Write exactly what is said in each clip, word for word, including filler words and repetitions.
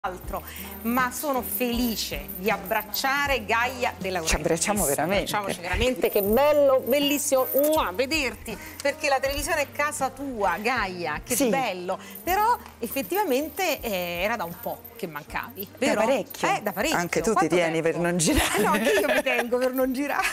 altro, ma sono felice di abbracciare Gaia De Laurentiis. Ci abbracciamo veramente. Abbracciamoci veramente, che bello, bellissimo Mua, vederti, perché la televisione è casa tua, Gaia, che sì. bello. Però effettivamente eh, era da un po' che mancavi, vero? Da parecchio. Eh, da parecchio. Anche tu Quanto ti tieni tempo? per non girare. Eh no, anche io mi tengo per non girare.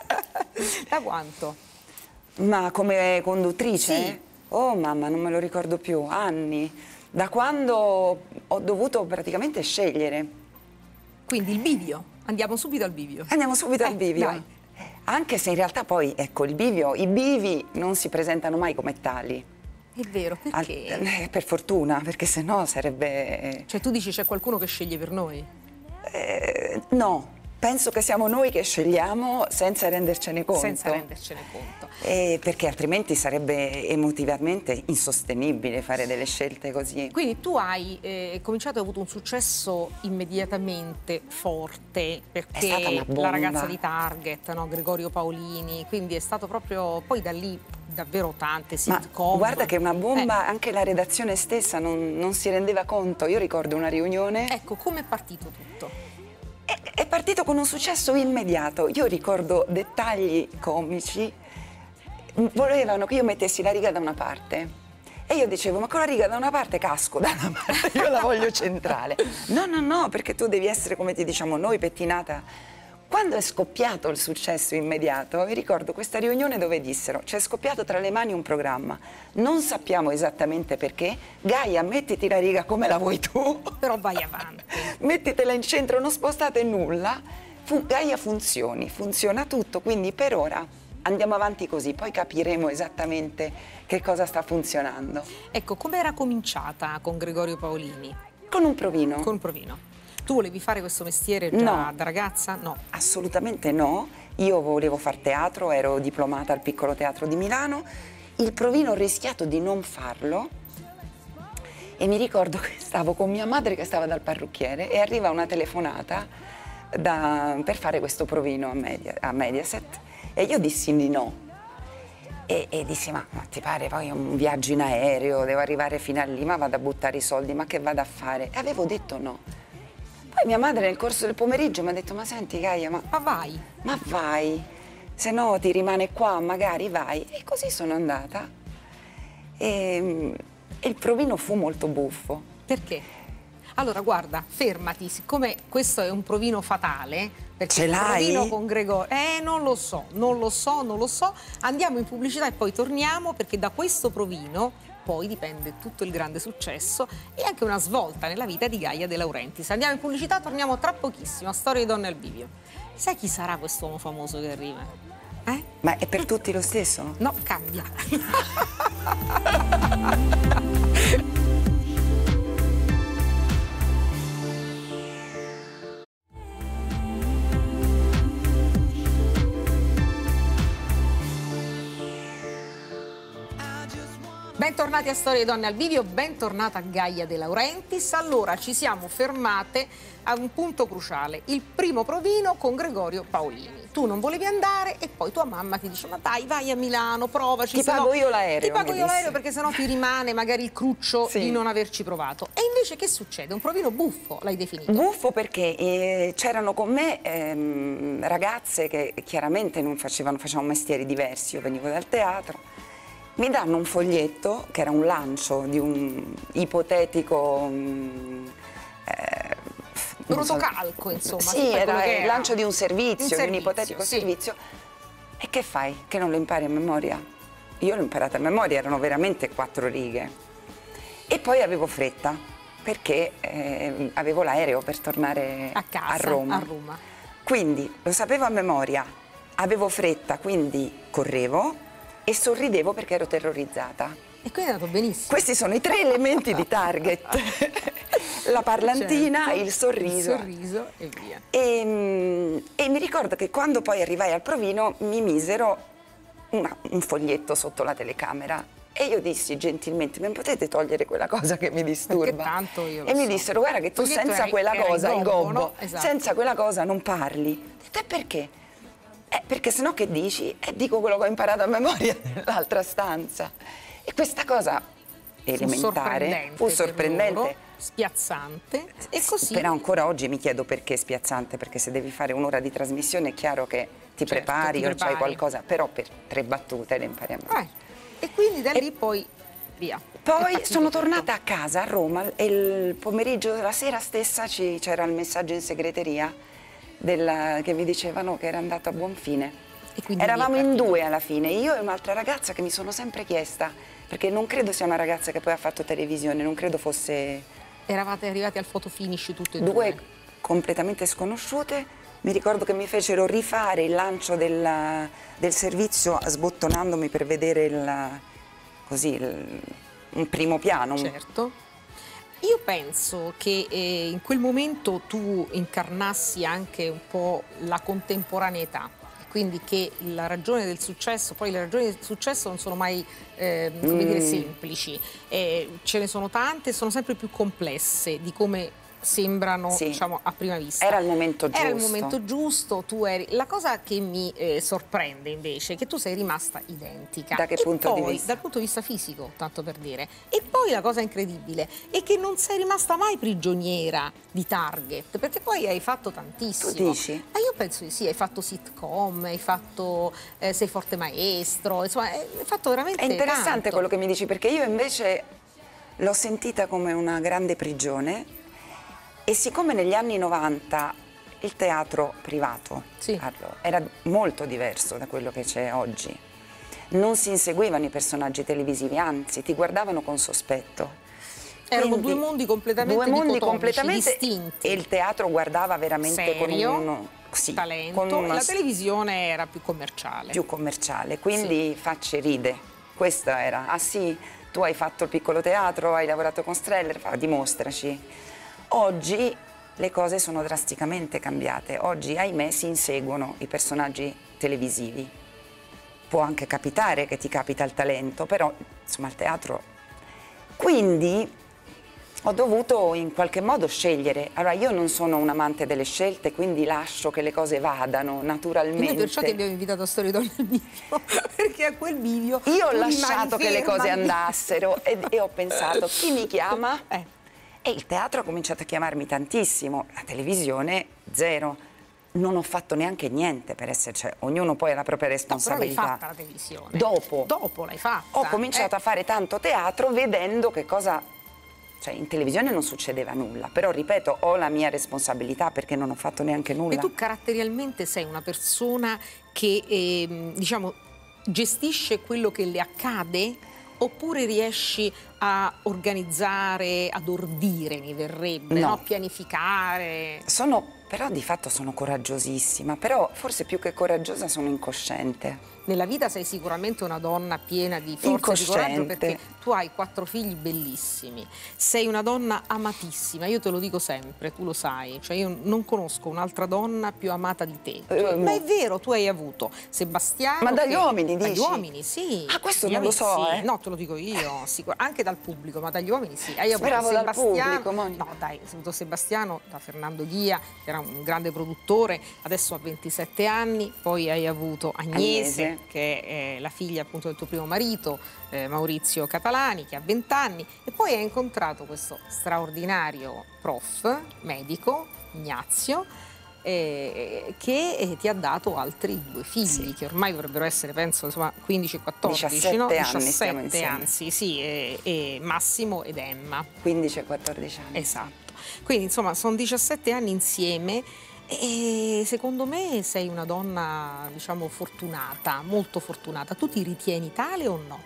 Da quanto? Ma come conduttrice? Sì. Oh mamma, non me lo ricordo più, anni. Da quando ho dovuto praticamente scegliere. Quindi il bivio, andiamo subito al bivio. Andiamo subito eh, al bivio. Dai. Anche se in realtà poi, ecco, il bivio, i bivi non si presentano mai come tali. È vero, perché? Al, eh, per fortuna, perché sennò sarebbe... Cioè tu dici c'è qualcuno che sceglie per noi? Eh, no, penso che siamo noi che scegliamo senza rendercene conto. Senza rendercene conto. Eh, perché altrimenti sarebbe emotivamente insostenibile fare delle scelte così. Quindi tu hai eh, cominciato e avuto un successo immediatamente forte, perché la ragazza di Target, no? Gregorio Paolini, quindi è stato proprio, poi da lì davvero tante sitcom. Ma guarda che una bomba, eh. anche la redazione stessa non, non si rendeva conto. Io ricordo una riunione. Ecco, come è partito tutto? È, è partito con un successo immediato. Io ricordo dettagli comici. Volevano che io mettessi la riga da una parte e io dicevo, ma con la riga da una parte casco da una parte, io la voglio centrale. No, no, no, perché tu devi essere, come ti diciamo noi, pettinata. Quando è scoppiato il successo immediato, mi ricordo questa riunione dove dissero, c'è scoppiato tra le mani un programma, non sappiamo esattamente perché, Gaia, mettiti la riga come la vuoi tu, però vai avanti, mettitela in centro, non spostate nulla, Fu Gaia funzioni, funziona tutto, quindi per ora andiamo avanti così, poi capiremo esattamente che cosa sta funzionando. Ecco, come era cominciata con Gregorio Paolini? Con un provino. Con un provino. Tu volevi fare questo mestiere già no, da ragazza? No. Assolutamente no. Io volevo fare teatro, ero diplomata al Piccolo Teatro di Milano. Il provino ho rischiato di non farlo e mi ricordo che stavo con mia madre che stava dal parrucchiere e arriva una telefonata da, per fare questo provino a, Media, a Mediaset. E io dissi di no e, e dissi ma, ma ti pare poi un viaggio in aereo, devo arrivare fino a lì, ma vado a buttare i soldi, ma che vado a fare? E avevo detto no. Poi mia madre nel corso del pomeriggio mi ha detto ma senti Gaia, ma, ma vai, ma vai, se no ti rimane qua, magari vai. E così sono andata e, e il provino fu molto buffo. Perché? Allora guarda, fermati, siccome questo è un provino fatale, perché ce l'hai? Il provino con Gregorio, eh non lo so, non lo so, non lo so, andiamo in pubblicità e poi torniamo, perché da questo provino poi dipende tutto il grande successo e anche una svolta nella vita di Gaia De Laurentiis. Andiamo in pubblicità, torniamo tra pochissimo a Storia di Donne al Bivio. Sai chi sarà quest'uomo famoso che arriva? Eh? Ma è per tutti lo stesso? No, cambia. Bentornati a Storia di Donne al Bivio, bentornata Gaia De Laurentiis. Allora, ci siamo fermate a un punto cruciale, il primo provino con Gregorio Paolini. Tu non volevi andare e poi tua mamma ti dice ma dai, vai a Milano, provaci. Ti pago no, io l'aereo. Ti pago io l'aereo perché sennò ti rimane magari il cruccio sì. di non averci provato. E invece che succede? Un provino buffo, l'hai definito? Buffo perché eh, c'erano con me ehm, ragazze che chiaramente non facevano, facevano mestieri diversi, io venivo dal teatro. Mi danno un foglietto, che era un lancio di un ipotetico... Um, eh, rotocalco, insomma. Sì, era il lancio di un servizio, un di servizio, un ipotetico sì. servizio. E che fai? Che non lo impari a memoria? Io l'ho imparata a memoria, erano veramente quattro righe. E poi avevo fretta, perché eh, avevo l'aereo per tornare a, casa, a Roma. a Roma. Quindi lo sapevo a memoria, avevo fretta, quindi correvo, e sorridevo perché ero terrorizzata. E quindi è andato benissimo. Questi sono i tre elementi di Target. La parlantina, certo, il sorriso. Il sorriso e via. E, e mi ricordo che quando poi arrivai al provino mi misero una, un foglietto sotto la telecamera e io dissi gentilmente, ma potete togliere quella cosa che mi disturba? Perché tanto io lo e mi so. dissero, guarda che tu senza era, quella era cosa, il gobbo, no? Esatto. senza quella cosa non parli. Ho detto, e perché? Eh, perché sennò che dici? E eh, dico quello che ho imparato a memoria nell'altra stanza. E questa cosa elementare fu sorprendente, spiazzante e così... Però ancora oggi mi chiedo perché spiazzante, perché se devi fare un'ora di trasmissione è chiaro che ti Certo, prepari ti o prepari. c'hai qualcosa, però per tre battute le impari a memoria. Eh, e quindi da lì poi via. È Poi partito sono tutto. tornata a casa a Roma e il pomeriggio, la sera stessa ci- c'era il messaggio in segreteria della- che mi dicevano che era andato a buon fine. E quindi lì è Eravamo in partito. due alla fine, io e un'altra ragazza che mi sono sempre chiesta, perché non credo sia una ragazza che poi ha fatto televisione, non credo fosse Eravate arrivati al photo finish tutte e due. due completamente sconosciute. Mi ricordo che mi fecero rifare il lancio della- del servizio sbottonandomi per vedere il, così, il- un primo piano. un- Certo. Io penso che eh, in quel momento tu incarnassi anche un po' la contemporaneità, quindi che la ragione del successo, poi le ragioni del successo non sono mai eh, come dire, Mm. semplici, eh, ce ne sono tante, sono sempre più complesse di come sembrano, Sì. diciamo, a prima vista. Era il momento giusto. Era il momento giusto, tu eri... La cosa che mi eh, sorprende invece è che tu sei rimasta identica. Da che E punto di poi, vista? Dal punto di vista fisico, tanto per dire. E poi la cosa incredibile è che non sei rimasta mai prigioniera di target, perché poi hai fatto tantissimo. Tu dici? Ma io penso di sì, hai fatto sitcom, hai fatto eh, Sei forte maestro, insomma, hai fatto veramente È interessante tanto. quello che mi dici, perché io invece l'ho sentita come una grande prigione e siccome negli anni novanta il teatro privato Sì. parlo, era molto diverso da quello che c'è oggi, non si inseguivano i personaggi televisivi, anzi ti guardavano con sospetto. Erano Quindi, due mondi completamente due mondi dicotomici, completamente distinti. e il teatro guardava veramente Serio, con uno sì, talento, con una la televisione era più commerciale. più commerciale, quindi facce ride. Questa era, ah sì, tu hai fatto il piccolo teatro, hai lavorato con Streller, fa, dimostraci. Oggi le cose sono drasticamente cambiate, oggi ahimè si inseguono i personaggi televisivi. Può anche capitare che ti capita il talento, però insomma il teatro... Quindi ho dovuto in qualche modo scegliere. Allora io non sono un amante delle scelte, quindi lascio che le cose vadano E naturalmente. noi perciò ti abbiamo invitato a Storie Donne al bivio, perché a quel bivio Io ho tu lasciato rimani che le ferma cose lì. andassero e, e ho pensato, chi mi chiama? Eh. E il teatro ha cominciato a chiamarmi tantissimo, la televisione zero. Non ho fatto neanche niente per essere, cioè ognuno poi ha la propria No, però l'hai responsabilità. fatta la televisione. Dopo. Dopo l'hai fatta. Ho cominciato eh. a fare tanto teatro vedendo che cosa... Cioè in televisione non succedeva nulla, però ripeto, ho la mia responsabilità perché non ho fatto neanche nulla. E tu caratterialmente sei una persona che, ehm, diciamo, gestisce quello che le accade? Oppure riesci a organizzare, ad ordire, mi verrebbe, No. no? Pianificare? Sono, però di fatto sono coraggiosissima, però forse più che coraggiosa sono incosciente. Nella vita sei sicuramente una donna piena di forza e di coraggio Incosciente. perché tu hai quattro figli bellissimi, sei una donna amatissima, io te lo dico sempre, tu lo sai, cioè io non conosco un'altra donna più amata di te. Eh, Ma mo- è vero, tu hai avuto Sebastiano... Ma dagli che- uomini, Dagli dici? uomini, sì. Ah, questo Dagli non lo uomini, so, sì. eh. No, te lo dico io, sicur- anche dal pubblico, ma dagli uomini sì. Hai avuto Speravo dal Sebastiano, pubblico, Monica. no dai, hai avuto Sebastiano da Fernando Ghia, che era un grande produttore, adesso ha ventisette anni, poi hai avuto Agnese, Agnese. che è la figlia appunto del tuo primo marito, eh, Maurizio Catalani, che ha venti anni, e poi hai incontrato questo straordinario prof, medico, Ignazio, eh, che eh, ti ha dato altri due figli, Sì. che ormai dovrebbero essere, penso, insomma, quindici e quattordici, diciassette no? anni stiamo diciassette, insieme. anzi, sì, e, e Massimo ed Emma. quindici e quattordici anni. Esatto. Quindi, insomma, sono diciassette anni insieme e secondo me sei una donna, diciamo, fortunata, molto fortunata. Tu ti ritieni tale o no?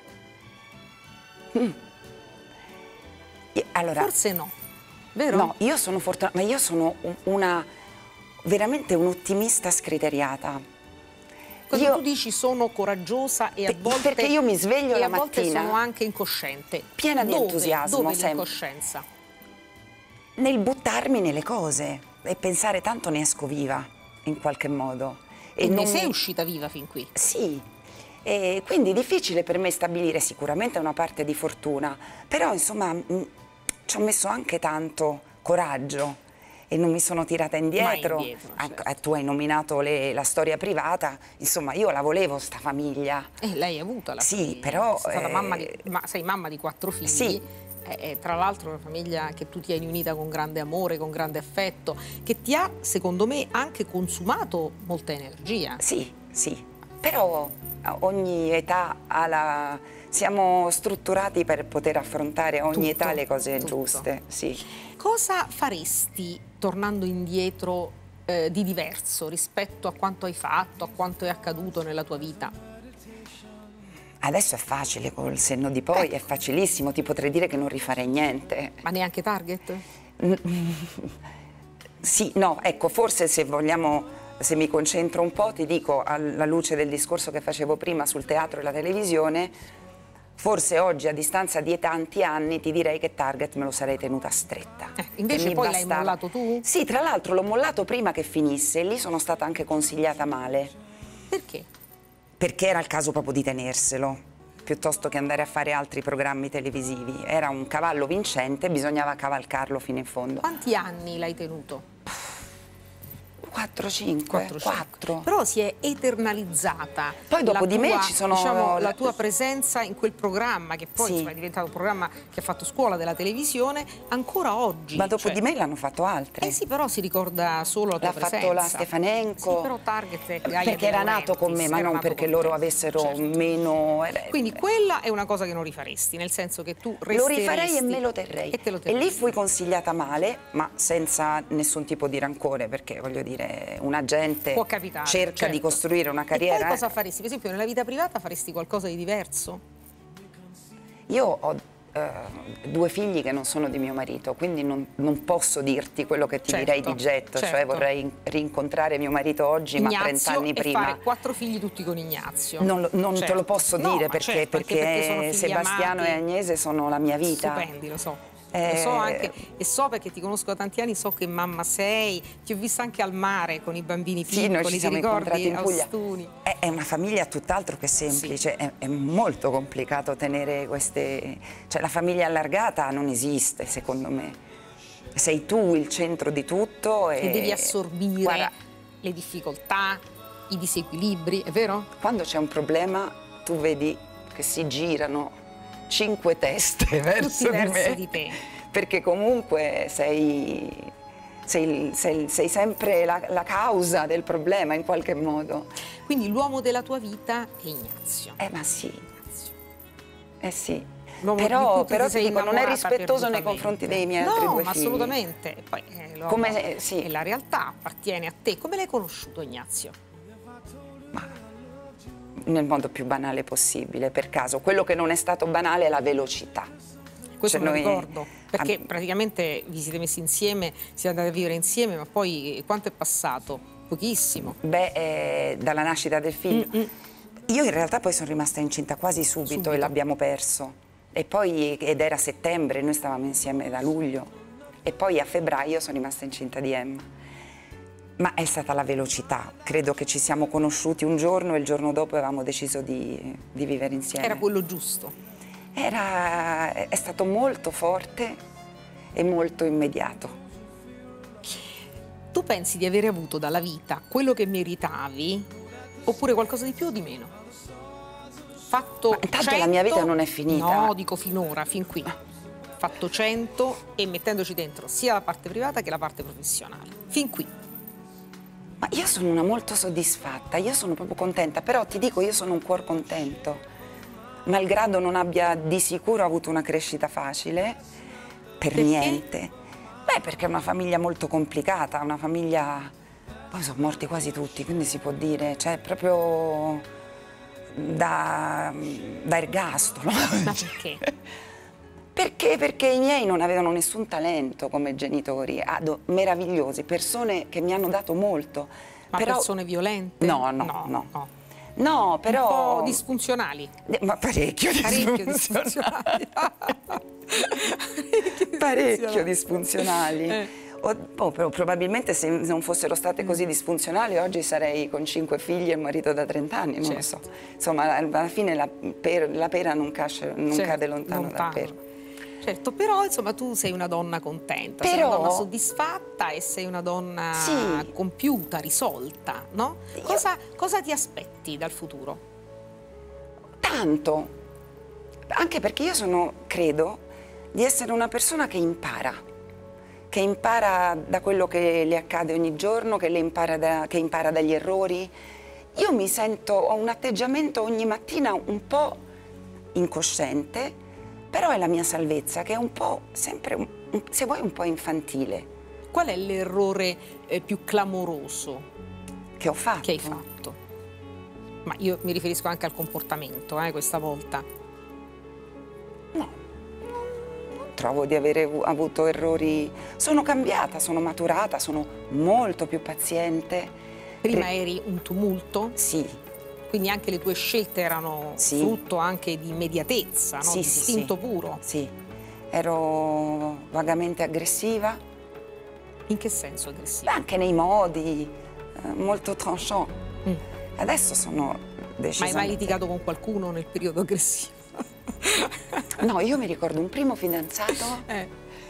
Io- Allora, Forse no, vero? no, io sono fortunata, ma io sono un- una veramente un'ottimista scriteriata. Quando io- tu dici sono coraggiosa e a Pe- volte... perché io mi sveglio e la a volte mattina sono anche incosciente. piena di Dove? entusiasmo, Dove sempre. l'incoscienza? Nel buttarmi nelle cose e pensare tanto ne esco viva in qualche modo. E non ne sei mi- uscita viva fin qui? Sì, e quindi è difficile per me stabilire sicuramente una parte di fortuna, però insomma mh, ci ho messo anche tanto coraggio e non mi sono tirata indietro. Mai indietro, Anche- certo. eh, tu hai nominato le- la storia privata, insomma io la volevo sta famiglia. Eh, lei ha avuto la Sì, famiglia. però, Sei stata eh, mamma di, ma sei mamma di quattro figli. Sì, è, è tra l'altro una famiglia che tu tieni unita con grande amore, con grande affetto, che ti ha, secondo me, anche consumato molta energia. Sì, sì, però a ogni età ha la... siamo strutturati per poter affrontare a ogni Tutto, età le cose tutto. giuste, sì. Cosa faresti tornando indietro eh, di diverso rispetto a quanto hai fatto, a quanto è accaduto nella tua vita? Adesso è facile, col senno di poi, Ecco. è facilissimo, ti potrei dire che non rifarei niente. Ma neanche Target? Sì, no, ecco, forse se vogliamo, se mi concentro un po', ti dico, alla luce del discorso che facevo prima sul teatro e la televisione, forse oggi, a distanza di tanti anni, ti direi che Target me lo sarei tenuta stretta. Eh, invece poi l'hai mollato tu? Sì, tra l'altro l'ho mollato prima che finisse e lì sono stata anche consigliata male. Perché? Perché era il caso proprio di tenerselo, piuttosto che andare a fare altri programmi televisivi. Era un cavallo vincente, bisognava cavalcarlo fino in fondo. Quanti anni l'hai tenuto? quattro cinque, quattro. Però si è eternalizzata. Poi dopo la di me tua, ci sono... diciamo, la tua presenza in quel programma, che poi Sì. insomma, è diventato un programma che ha fatto scuola della televisione, ancora oggi. Ma dopo cioè... di me l'hanno fatto altri. Eh sì, però si ricorda solo la tua L'ha presenza. fatto la Stefanenko. Sì, però Target è Gaia perché De era nato con me, Laurentiis, ma era non nato perché con loro te. avessero Certo. meno... Quindi quella è una cosa che non rifaresti, nel senso che tu resteresti... Lo rifarei e me lo terrei. E te lo E terresti. lì fui consigliata male, ma senza nessun tipo di rancore, perché voglio dire, una gente Può capitare, cerca certo. di costruire una E carriera. poi cosa faresti? Per esempio, nella vita privata faresti qualcosa di diverso? Io ho eh, due figli che non sono di mio marito, quindi non, non posso dirti quello che ti Certo, direi di getto, certo. cioè vorrei rincontrare mio marito oggi, ma trent'anni e prima. fare quattro figli tutti con Ignazio. Non, lo- non Certo. te lo posso No, dire ma perché, certo, anche perché, perché sono figli Sebastiano amati, e Agnese sono la mia vita. stupendi, lo so. Eh, Lo so anche, e so perché ti conosco da tanti anni, so che mamma sei, ti ho vista anche al mare con i bambini Sì, piccoli, noi ci ti siamo incontrati ricordi? in Puglia. Austuni. È, è una famiglia tutt'altro che semplice, Sì. è, è molto complicato tenere queste... Cioè la famiglia allargata non esiste, secondo me. Sei tu il centro di tutto e... Che devi assorbire Guarda, le difficoltà, i disequilibri, è vero? quando c'è un problema tu vedi che si girano cinque teste verso di verso me, di te. perché comunque sei, sei, sei, sei sempre la, la causa del problema in qualche modo. Quindi l'uomo della tua vita è Ignazio. Eh ma sì, Ignazio. eh sì. L'uomo di Però, cui tu però ti ti sei dico, non è innamorata rispettoso nei perdutamente. confronti dei miei no, altri due ma figli. assolutamente. Poi eh, l'uomo Come- sì. è la realtà, appartiene a te. Come l'hai conosciuto Ignazio? Nel modo più banale possibile, per caso. Quello che non è stato banale è la velocità. Questo Cioè, me lo noi- ricordo, perché ab- praticamente vi siete messi insieme, siete andati a vivere insieme, ma poi quanto è passato? Pochissimo. Beh, eh, dalla nascita del figlio. Mm-mm. Io in realtà poi sono rimasta incinta quasi subito, Subito. e l'abbiamo perso. E poi, ed era settembre, noi stavamo insieme da luglio. E poi a febbraio sono rimasta incinta di Emma. Ma è stata la velocità. Credo che ci siamo conosciuti un giorno e il giorno dopo avevamo deciso di, di vivere insieme. Era quello giusto. Era, è stato molto forte e molto immediato. Tu pensi di avere avuto dalla vita quello che meritavi, oppure qualcosa di più o di meno? Fatto Ma intanto cento... la mia vita non è finita. No, dico finora, fin qui. Fatto cento e mettendoci dentro sia la parte privata che la parte professionale. Fin qui. Ma io sono una molto soddisfatta, io sono proprio contenta, però ti dico, io sono un cuor contento, malgrado non abbia di sicuro avuto una crescita facile, per Perché? niente. Beh, perché è una famiglia molto complicata, una famiglia... Poi sono morti quasi tutti, quindi si può dire, cioè proprio da, da ergastolo. Ma perché? Perché? Perché i miei non avevano nessun talento come genitori, ado- meravigliosi, persone che mi hanno dato molto. Ma però... persone violente? No, no, no. no. no. No, però... Un po' disfunzionali. Eh, Ma parecchio, Parecchio disfunzionali. disfunzionali. Parecchio disfunzionali. Eh. O- oh, però probabilmente se non fossero state così disfunzionali oggi sarei con cinque figli e un marito da trent'anni, non Certo. lo so. Insomma, alla fine la, per- la pera non, casce- non Certo, cade lontano, lontano. dal pero. Certo, però insomma tu sei una donna contenta, sei Però- una donna soddisfatta e sei una donna Sì. compiuta, risolta, no? Io- Cosa, cosa ti aspetti dal futuro? Tanto, anche perché io sono, credo, di essere una persona che impara, che impara da quello che le accade ogni giorno, che, le impara, da, che impara dagli errori. Io mi sento, ho un atteggiamento ogni mattina un po' incosciente, però è la mia salvezza, che è un po' sempre, un, se vuoi, un po' infantile. Qual è l'errore eh, più clamoroso Che ho fatto? che hai fatto? Ma io mi riferisco anche al comportamento, eh, questa volta. No, non trovo di avere avuto errori. Sono cambiata, sono maturata, sono molto più paziente. Prima Re- eri un tumulto? Sì, Quindi anche le tue scelte erano Sì. frutto anche di immediatezza, no? sì, Di sì, istinto sì. puro. Sì, ero vagamente aggressiva, In che senso aggressivo? anche nei modi, eh, molto tranchant. Mm. Adesso sono Ma hai decisamente... mai litigato con qualcuno nel periodo aggressivo? No, io mi ricordo un primo fidanzato Eh.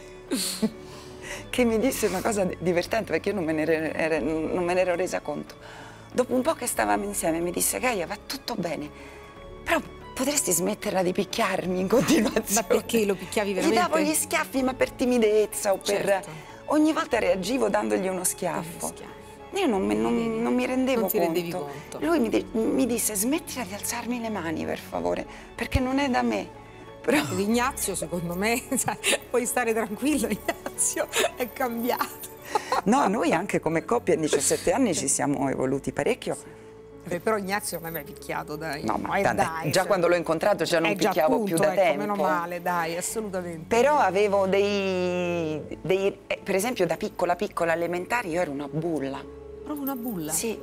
che mi disse una cosa divertente, perché io non me ne ero, ero- non me ne ero resa conto. Dopo un po' che stavamo insieme mi disse: Gaia, va tutto bene, però potresti smetterla di picchiarmi in continuazione. Ma perché lo picchiavi Gli veramente? davo gli schiaffi, ma per timidezza o per... Certo. Ogni volta reagivo dandogli uno schiaffo. Dagli schiaffi. Io non, me- non- non mi rendevo Non ti conto. rendevi conto. Lui mi, di- mi disse: smettila di alzarmi le mani, per favore, perché non è da me. Però... Ignazio, secondo me, sai, puoi stare tranquillo, Ignazio è cambiato. No, noi anche come coppia in diciassette anni ci siamo evoluti parecchio. Beh, però Ignazio non mi ha mai picchiato, dai. No, ma Eh, dai, dai, già cioè, quando l'ho incontrato già non eh, già picchiavo appunto, più da ecco, tempo. meno male, dai, assolutamente. Però avevo dei, dei... eh, per esempio da piccola piccola elementare io ero una bulla. Proprio una bulla? Sì,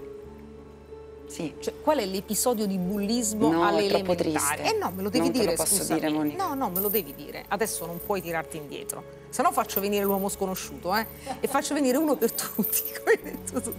sì. Cioè, qual è l'episodio di bullismo No, alle è troppo elementari? triste. Eh no, me lo devi Non te lo dire, posso scusami. dire, Monica. No, no, me lo devi dire. Adesso non puoi tirarti indietro. Se no faccio venire l'uomo sconosciuto, eh? E faccio venire uno per tutti, come hai detto tu.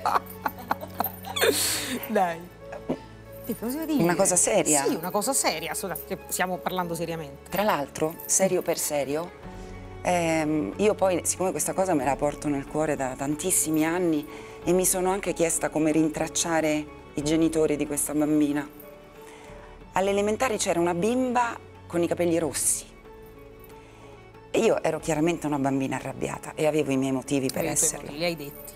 Dai. Che cosa dire? Una cosa seria? Sì, una cosa seria, assolutamente, stiamo parlando seriamente. Tra l'altro, serio per serio, ehm, io poi, siccome questa cosa me la porto nel cuore da tantissimi anni, e mi sono anche chiesta come rintracciare i genitori di questa bambina. Alle elementari c'era una bimba con i capelli rossi. E io ero chiaramente una bambina arrabbiata e avevo i miei motivi per Avevi i tuoi esserlo. motivi, li hai detti.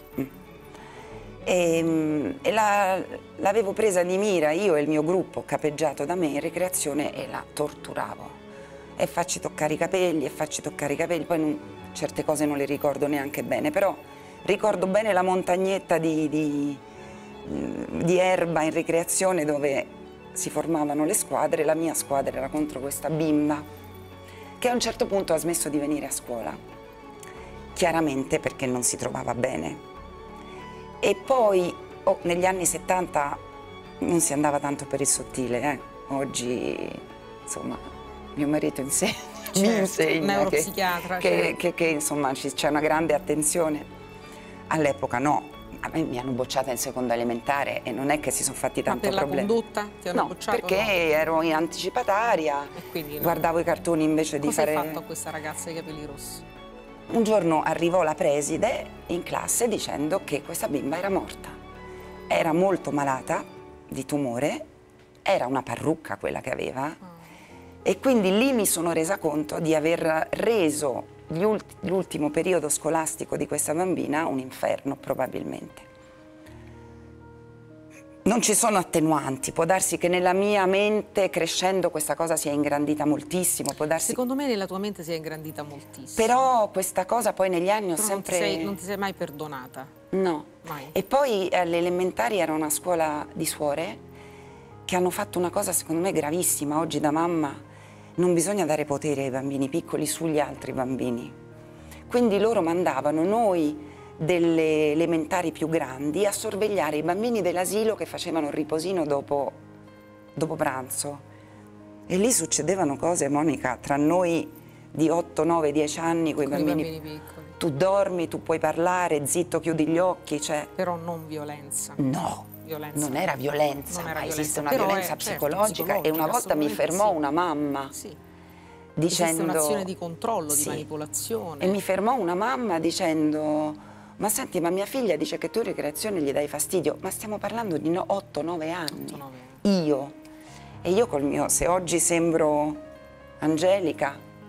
E, e la- l'avevo presa di mira io e il mio gruppo capeggiato da me in ricreazione e la torturavo. E facci toccare i capelli, e facci toccare i capelli, poi non- certe cose non le ricordo neanche bene, però ricordo bene la montagnetta di, di- di erba in ricreazione dove si formavano le squadre. La mia squadra era contro questa bimba che a un certo punto ha smesso di venire a scuola, chiaramente perché non si trovava bene. E poi oh, negli anni settanta non si andava tanto per il sottile, eh. Oggi insomma mio marito insegna, mi Certo, insegna che, neuropsichiatra, che, certo. che- che, insomma ci- c'è una grande attenzione. All'epoca no, a me mi hanno bocciata in seconda elementare e non è che si sono fatti Ma tanto per la problemi. condotta ti hanno No, bocciato? perché No. ero in anticipataria, E quindi no. guardavo i cartoni invece di Cosa fare... hai fatto a questa ragazza dei capelli rossi? Un giorno arrivò la preside in classe dicendo che questa bimba era morta. Era molto malata di tumore, era una parrucca quella che aveva, e quindi lì mi sono resa conto di aver reso gli ult- l'ultimo periodo scolastico di questa bambina un inferno, probabilmente. Non ci sono attenuanti, può darsi che nella mia mente crescendo questa cosa sia ingrandita moltissimo, può darsi... Secondo me nella tua mente si è ingrandita moltissimo. Però questa cosa poi negli anni ho Però sempre... non, ti sei, non ti sei mai perdonata. No. Mai. E poi alle elementari era una scuola di suore che hanno fatto una cosa secondo me gravissima. Oggi da mamma non bisogna dare potere ai bambini piccoli sugli altri bambini. Quindi loro mandavano noi delle elementari più grandi a sorvegliare i bambini dell'asilo che facevano il riposino dopo, dopo pranzo. E lì succedevano cose, Monica, tra noi di otto, nove, dieci anni, quei Con i bambini... bambini piccoli. Tu dormi, tu puoi parlare, zitto, chiudi gli occhi, cioè... Però non violenza. No, Violenza. non era violenza, Non era ma violenza, esiste una però è, violenza certo, psicologica, e una psicologica, volta mi assolutamente fermò sì. una mamma Sì. dicendo... Esiste un'azione di controllo, Sì. di manipolazione. E mi fermò una mamma dicendo: ma senti, ma mia figlia dice che tu in ricreazione gli dai fastidio, ma stiamo parlando di otto nove anni. otto nove anni. Io. E io col mio, se oggi sembro angelica,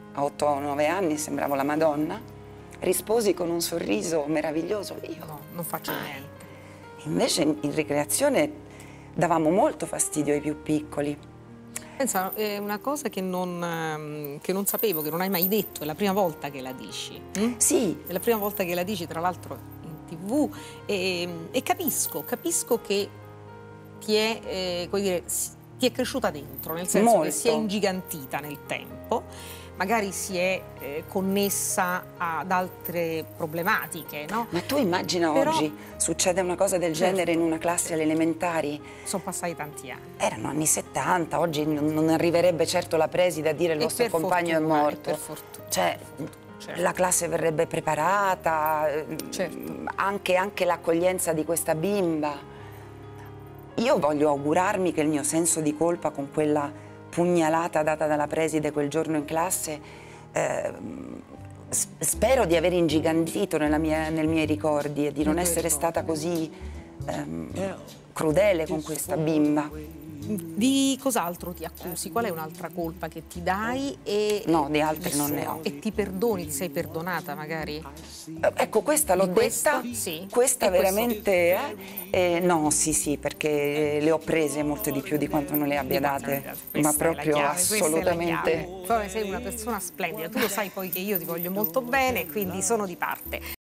a otto o nove anni, sembravo la Madonna, risposi con un sorriso meraviglioso, io No, non faccio niente. invece in, in ricreazione davamo molto fastidio ai più piccoli. Pensa, è una cosa che non, ehm, che non sapevo, che non hai mai detto, è la prima volta che la dici. hm? Sì, È la prima volta che la dici, tra l'altro in tivù, e, e capisco, capisco che ti è, eh, come dire, si- ti è cresciuta dentro, nel senso Molto. che si è ingigantita nel tempo, magari si è eh, connessa ad altre problematiche, no? ma tu immagina Però- oggi succede una cosa del Certo. genere in una classe alle elementari? Sono passati tanti anni. Erano anni settanta, oggi non, non arriverebbe certo la preside a dire il E vostro per compagno fortuna, è e morto. per fortuna, Cioè, per fortuna, certo. la classe verrebbe preparata, eh, Certo. anche, anche l'accoglienza di questa bimba. Io voglio augurarmi che il mio senso di colpa con quella pugnalata data dalla preside quel giorno in classe, eh, s- spero di aver ingigantito nella mia- nei miei ricordi e di non Nei tuoi essere ricordi. stata così ehm, crudele con questa bimba. Di cos'altro ti accusi? Qual è un'altra colpa che ti dai? E, No, di altre non ne ho. E ti perdoni, ti sei perdonata magari? Eh, Ecco, questa l'ho Di questa? detta, Sì. questa E questo? veramente, eh, eh, no, sì, sì, perché le ho prese molte di più di quanto non le abbia date, Questa ma è la proprio chiave, questa è la assolutamente. chiave. Poi sei una persona splendida, tu lo sai poi che io ti voglio molto bene, quindi sono di parte.